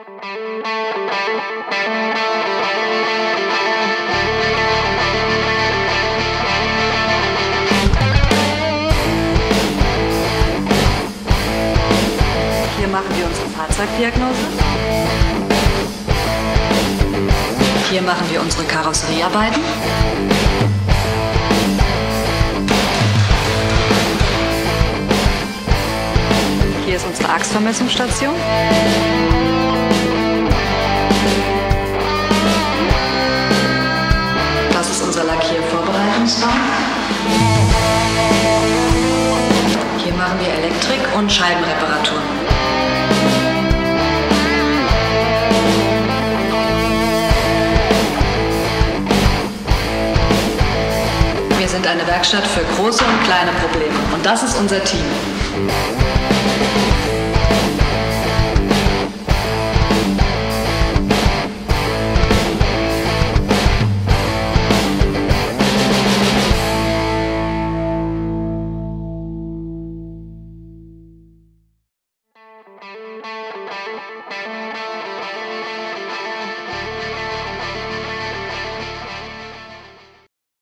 Hier machen wir unsere Fahrzeugdiagnose. Hier machen wir unsere Karosseriearbeiten. Hier ist unsere Achsvermessungsstation. Das ist unser Lackiervorbereitungsraum. Hier machen wir Elektrik- und Scheibenreparaturen. Wir sind eine Werkstatt für große und kleine Probleme und das ist unser Team.